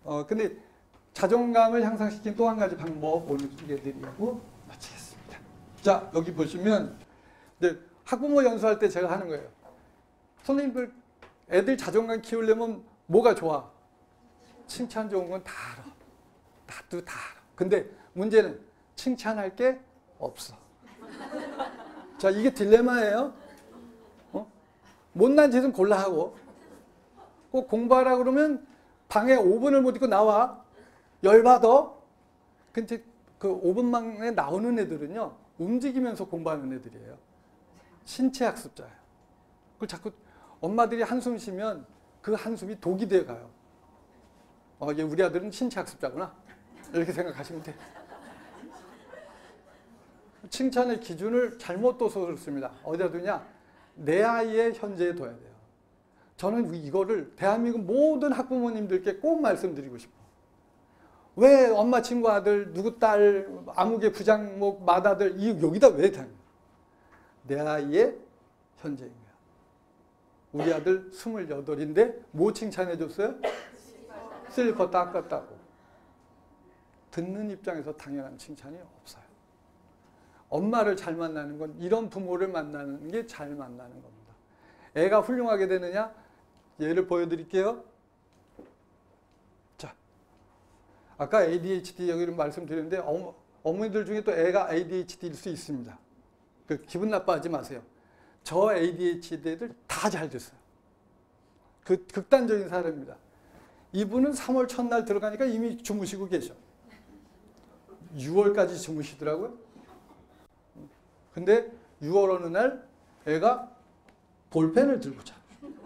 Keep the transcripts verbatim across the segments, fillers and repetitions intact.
어, 근데 자존감을 향상시킨 또 한 가지 방법 오늘 소개해드리고 마치겠습니다. 자, 여기 보시면 이제 학부모 연수할 때 제가 하는 거예요. 선생님들 애들 자존감 키우려면 뭐가 좋아? 칭찬 좋은 건 다 알아. 나도 다 알아. 근데 문제는 칭찬할 게 없어. 자, 이게 딜레마예요. 어? 못난 짓은 골라 하고 꼭 공부하라 그러면 방에 오 분을 못 있고 나와. 열받아. 근데 그 오 분 만에 나오는 애들은요, 움직이면서 공부하는 애들이에요. 신체 학습자예요. 그걸 자꾸 엄마들이 한숨 쉬면 그 한숨이 독이 되어 가요. 어, 얘 우리 아들은 신체 학습자구나. 이렇게 생각하시면 돼요. 칭찬의 기준을 잘못 둬서 그렇습니다. 어디다 두냐? 내 아이의 현재에 둬야 돼요. 저는 이거를 대한민국 모든 학부모님들께 꼭 말씀드리고 싶어요. 왜 엄마 친구 아들, 누구 딸, 아무개 부장목, 맏아들, 이 여기다 왜 다녀? 내 아이의 현재인 거야. 우리 아들 스물여덟인데 뭐 칭찬해 줬어요? 슬리퍼 닦았다고. 듣는 입장에서 당연한 칭찬이 없어요. 엄마를 잘 만나는 건 이런 부모를 만나는 게 잘 만나는 겁니다. 애가 훌륭하게 되느냐? 예를 보여드릴게요. 자, 아까 에이디에이치디 여기를 말씀드렸는데 어머, 어머니들 중에 또 애가 에이디에이치디일 수 있습니다. 그 기분 나빠하지 마세요. 저 에이디에이치디 애들 다 잘 됐어요. 그 극단적인 사례입니다. 이분은 삼월 첫날 들어가니까 이미 주무시고 계셔. 유월까지 주무시더라고요. 근데 유월 어느 날 애가 볼펜을 들고 자.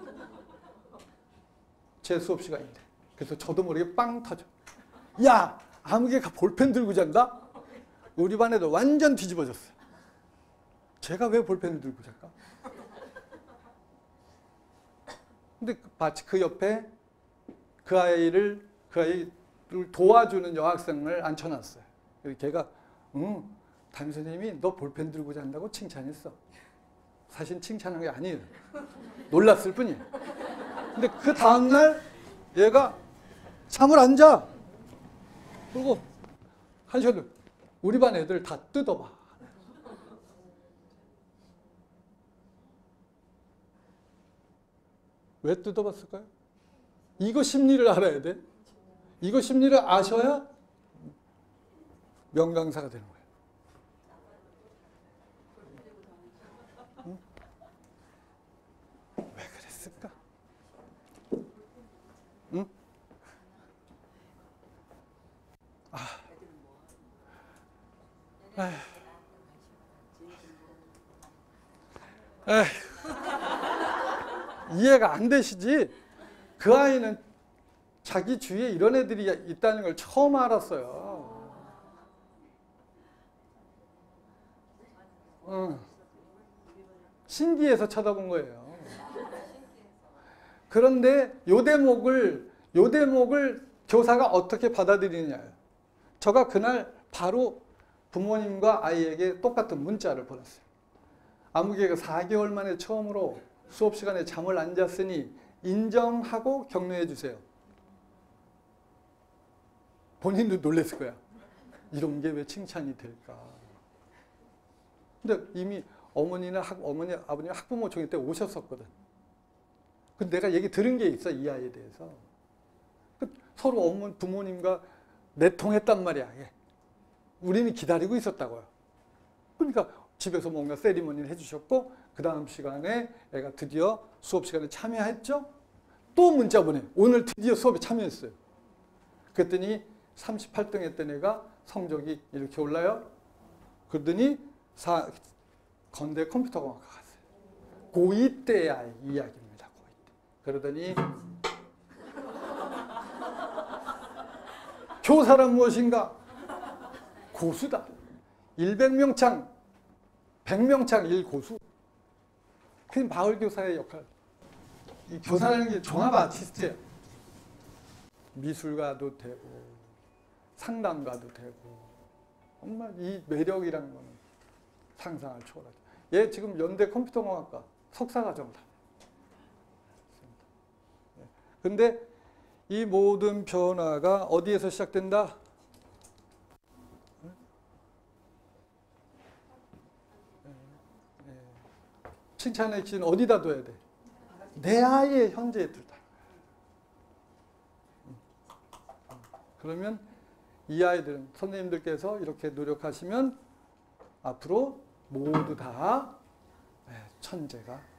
제 수업 시간인데. 그래서 저도 모르게 빵 터져. 야! 아무개가 볼펜 들고 잔다? 우리 반 애들 완전 뒤집어졌어요. 제가 왜 볼펜을 들고 잘까? 근데 마치 그 옆에 그 아이를, 그 아이를 도와주는 여학생을 앉혀놨어요. 걔가, 응, 담임선생님이 너 볼펜 들고 잔다고 칭찬했어. 사실 칭찬한 게 아니에요. 놀랐을 뿐이에요. 근데 그 다음날 얘가 잠을 안 자. 그리고 한 시간 우리 반 애들 다 뜯어봐. 왜 뜯어봤을까요? 이거 심리를 알아야 돼. 이거 심리를 아셔야 명강사가 되는 거예요. 응? 왜 그랬을까? 응? 아. 에휴. 에휴. 이해가 안 되시지? 그 아이는 자기 주위에 이런 애들이 있다는 걸 처음 알았어요. 응. 신기해서 쳐다본 거예요. 그런데 요 대목을, 요 대목을 교사가 어떻게 받아들이느냐예요. 제가 그날 바로 부모님과 아이에게 똑같은 문자를 보냈어요. 아무개가 사 개월 만에 처음으로 수업 시간에 잠을 안 잤으니 인정하고 격려해 주세요. 본인도 놀랐을 거야. 이런 게 왜 칭찬이 될까? 근데 이미 어머니는 학, 어머니, 아버님 학부모 총회 때 오셨었거든. 근데 내가 얘기 들은 게 있어, 이 아이에 대해서. 서로 어머니, 부모님과 내통했단 말이야. 우리는 기다리고 있었다고요. 그러니까 집에서 뭔가 세리머니를 해주셨고 그 다음 시간에 애가 드디어 수업 시간에 참여했죠. 또 문자 보내. 오늘 드디어 수업에 참여했어요. 그랬더니 삼십팔 등 했던 애가 성적이 이렇게 올라요. 그러더니 사, 건대 컴퓨터공학과 갔어요. 고이 때의 이야기입니다. 고이 때. 그러더니 교사란 무엇인가? 고수다. 백 명창, 백 명창 일 고수. 그게 마을 교사의 역할. 이 교사라는 게 종합 아티스트예요. 미술가도 되고 상담가도 되고 정말 이 매력이라는 거는 상상을 초월하죠. 얘 지금 연대 컴퓨터공학과 석사과정 다. 근데 이 모든 변화가 어디에서 시작된다? 칭찬의 핵심은 어디다 둬야 돼? 내 아이의 현재에 두다. 그러면 이 아이들은 선생님들께서 이렇게 노력하시면 앞으로 모두 다 천재가